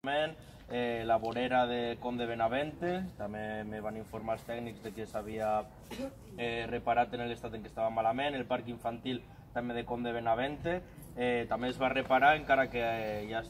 La vorera de Conde Benavente, també me van informar els tècnics de que s'havia reparat en l'estat en què estava malament. El parc infantil també de Conde Benavente també es va reparar, encara que ja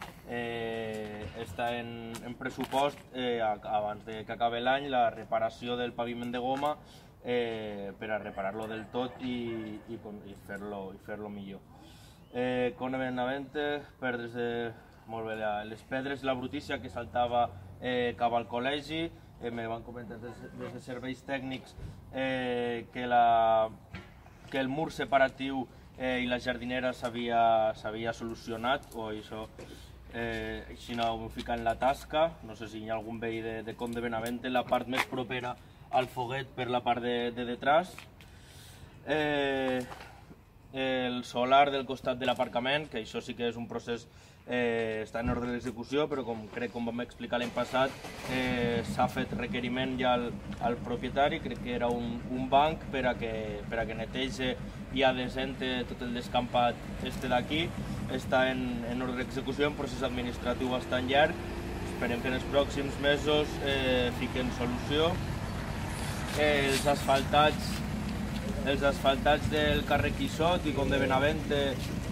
està en pressupost abans que acabi l'any la reparació del paviment de goma per a reparar-lo del tot i fer-lo millor. Conde Benavente, perdres de... Molt bé, les pedres i la brutícia que saltava cap al col·legi. Me van comentar des de serveis tècnics que el mur separatiu i la jardinera s'havia solucionat, o això així no ho fica en la tasca. No sé si hi ha algun veí de Conde Benavente, la part més propera al foguet per la part de detrás. El solar del costat de l'aparcament, que això sí que és un procés, està en ordre d'execució, però com vam explicar l'any passat, s'ha fet requeriment ja al propietari. Crec que era un banc per a que netegi i adesente tot el descampat d'aquí. Està en ordre d'execució, en procés administratiu bastant llarg. Esperem que en els pròxims mesos fiquen solució. Els asfaltats del carrer Quixot i Conde Benavente,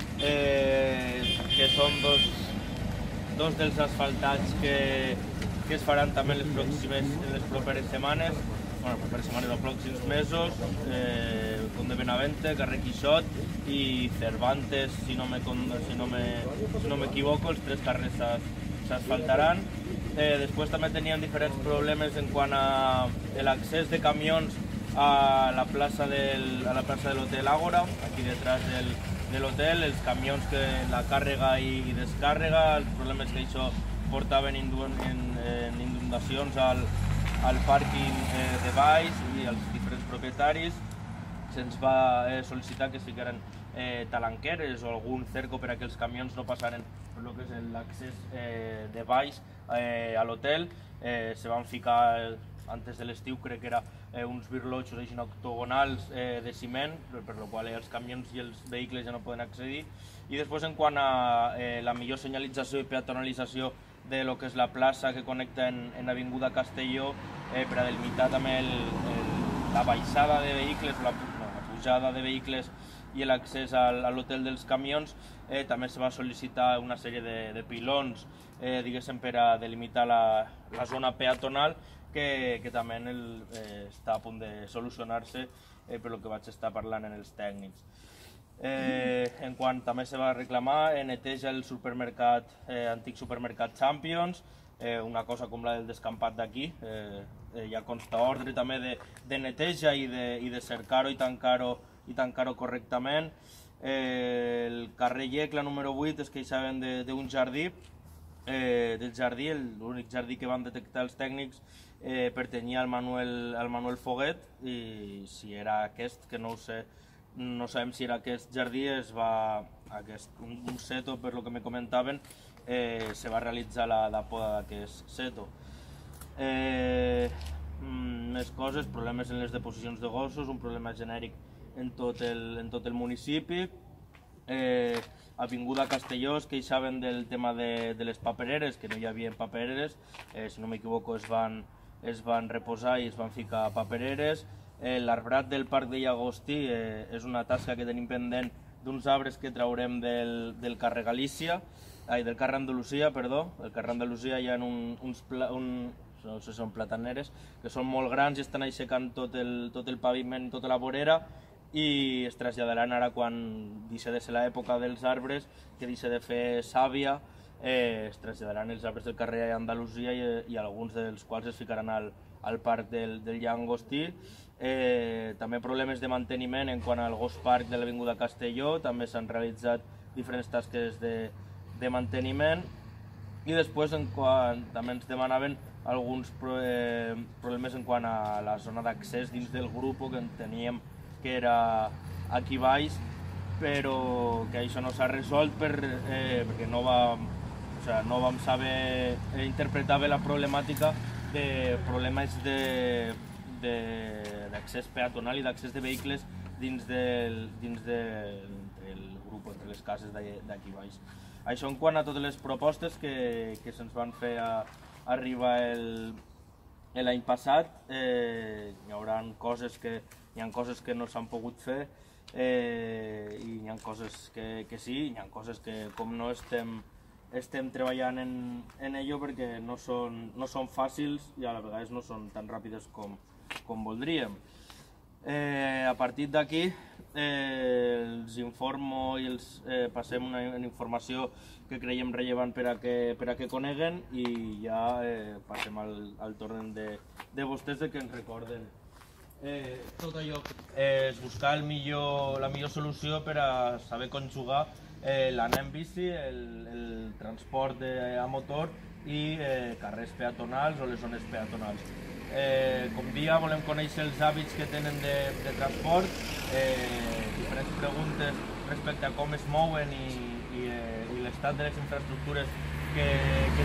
que són dos dels asfaltats que es faran també en les properes setmanes, o pròxims mesos. Conde Benavente, carrer Quixot i Cervantes, si no m'equivoco, els tres carrers s'asfaltaran. Després també teníem diferents problemes en quant a l'accés de camions a la plaça de l'Hotel Ágora, aquí detrás de l'hotel, els camions que la càrrega i descàrrega, els problemes que això portaven en inundacions al pàrquing de baix i als diferents propietaris. Se'ns va sol·licitar que fiqueren talanqueres o algun cerco per a que els camions no passaren per el que és l'accés de baix a l'hotel. Se van ficar antes de l'estiu, crec que era uns birlotxos octogonals de ciment, per la qual els camions i els vehicles ja no poden accedir. I després, en quant a la millor senyalització i peatonalització de lo que és la plaça que connecta en Avinguda Castelló, per a delimitar també la baixada de vehicles, la pujada de vehicles i l'accés a l'hotel dels camions, també se va sol·licitar una sèrie de pilons, diguéssim, per a delimitar la zona peatonal, que també està a punt de solucionar-se per el que vaig estar parlant en els tècnics. En quant també se va reclamar, neteja el antic supermercat Champions, una cosa com la del descampat d'aquí. Ja consta ordre també de neteja i de cercar-ho i tancar-ho correctament. El carrer Yecla número 8 es queixaven d'un jardí, l'únic jardí que van detectar els tècnics pertanyia al Manuel Foguet, i si era aquest, que no ho sé, no sabem si era aquest jardí, un seto, per lo que me comentaven, se va realitzar la poda d'aquest seto. Més coses, problemes en les deposicions de gossos, un problema genèric en tot el municipi. Avinguda Castelló es queixaven del tema de les papereres, que no hi havia papereres, si no m'equivoco es van reposar i es van ficar papereres. L'arbrat del Parc de Llagostí és una tasca que tenim pendent d'uns arbres que traurem del carrer del carrer Andalusia, perdó. Del carrer Andalusia hi ha uns no sé si són plataneres, que són molt grans i estan aixecant tot el paviment, tota la vorera, i es traslladaran ara, quan deixa de ser l'època dels arbres, que deixa de fer sàvia, es traslladaran els arbres del carrer Andalusia i alguns dels quals es ficaran al parc del Llagostí. També problemes de manteniment en quant al Ghost Park de l'Avinguda Castelló, també s'han realitzat diferents tasques de manteniment. I després també ens demanaven alguns problemes en quant a la zona d'accés dins del grup, que enteníem que era aquí baix, però que això no s'ha resolt perquè no vam saber interpretar bé la problemàtica de problemes d'accés peatonal i d'accés de vehicles dins del grup, entre les cases d'aquí baix. Això en quant a totes les propostes que se'ns van fer arribar l'any passat. Hi ha coses que no s'han pogut fer i hi ha coses que sí, hi ha coses que com no estem treballant en ello perquè no són fàcils i a la vegada no són tan ràpides com voldríem. A partir d'aquí els informo i els passem una informació que creiem rellevant per a que coneguen i ja passem al torn de vostès que ens recorden. Tot allò és buscar la millor solució per a saber conjugar l'anar en bici, el transport a motor i carrers peatonals o les zones peatonals. Com dia volem conèixer els hàbits que tenen de transport, diferents preguntes respecte a com es mouen i l'estat de les infraestructures que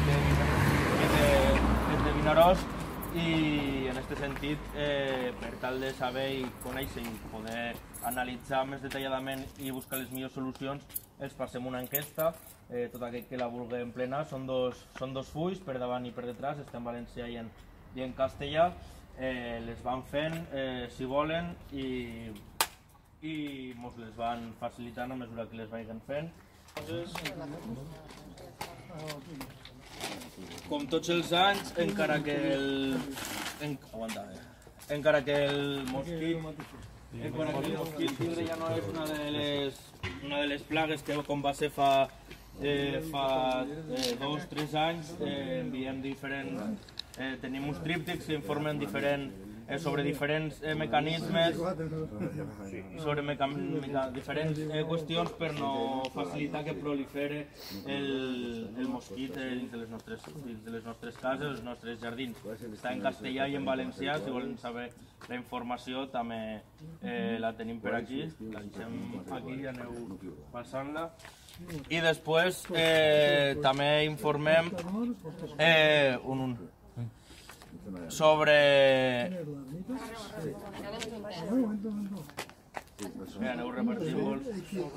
té Vinaròs i en aquest sentit, per tal de saber i conèixer i poder analitzar més detalladament i buscar les millors solucions, els passem una enquesta. Tot aquell que la vulgui emplenar són dos fulls, per davant i per detrás, està en valencià i en castellà. Les van fent, si volen, i mos les van facilitant a mesura que les vagin fent. Com tots els anys, encara que el mosquit tigre ja no és una de les plagues que com va ser fa 2 o 3 anys, enviem tenim uns tríptics que informen sobre diferents mecanismes, sobre diferents qüestions per no facilitar que prolifere el mosquit dins de les nostres cases, els nostres jardins. Està en castellà i en valencià, si volen saber la informació també la tenim per aquí, la deixem aquí i aneu passant-la. I després també informem sobre... Aneu repartint vols.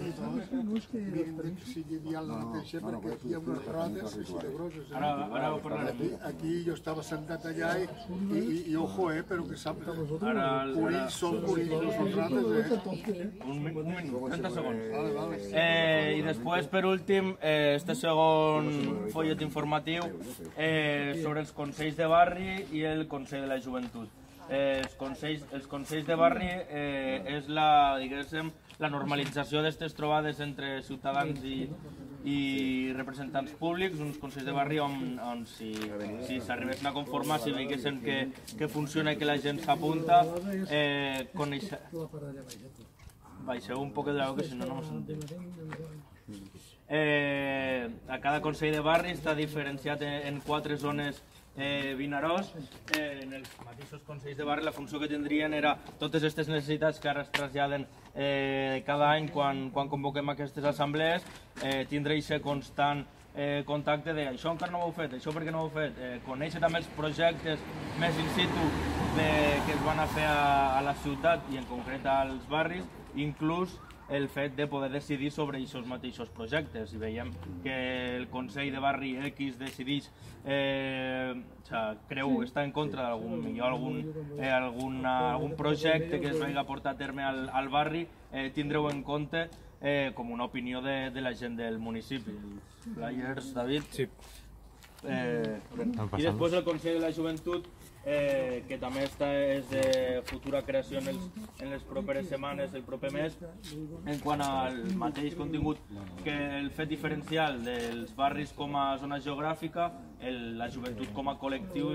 Ara ho parlarem. Aquí jo estava sentat allà i ojo, però que sap que conills són conills, no són rates. Un minut, 30 segons. I després, per últim, este segon follet informatiu sobre els consells de barri i el Consell de la Joventut. Els consells de barri és la normalització d'aquestes trobades entre ciutadans i representants públics, uns consells de barri on si s'arribessin a conformar, si veiguessin que funciona i que la gent s'apunta, baixeu un poc de la veu que si no no sentim. A cada consell de barri està diferenciat en 4 zones Vinaròs. En els mateixos consells de barri la funció que tindrien era totes aquestes necessitats que ara es traslladen cada any quan convoquem aquestes assemblees, tindre aquest constant contacte de això encara no ho heu fet, això per què no ho heu fet, conèixer també els projectes més in situ que es van a fer a la ciutat i en concret als barris, inclús el fet de poder decidir sobre aquests mateixos projectes. Si veiem que el Consell de Barri X decideix, creu estar en contra d'algun projecte que es vagi a portar a terme al barri, tindreu en compte com una opinió de la gent del municipi. Flyers, David? Sí. I després el Consell de la Joventut, que també és de futura creació en les properes setmanes, el proper mes, en quant al mateix contingut que el fet diferencial dels barris com a zona geogràfica, la joventut com a col·lectiu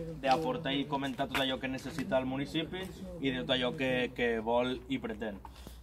d'aportar i comentar tot allò que necessita el municipi i de tot allò que vol i pretén.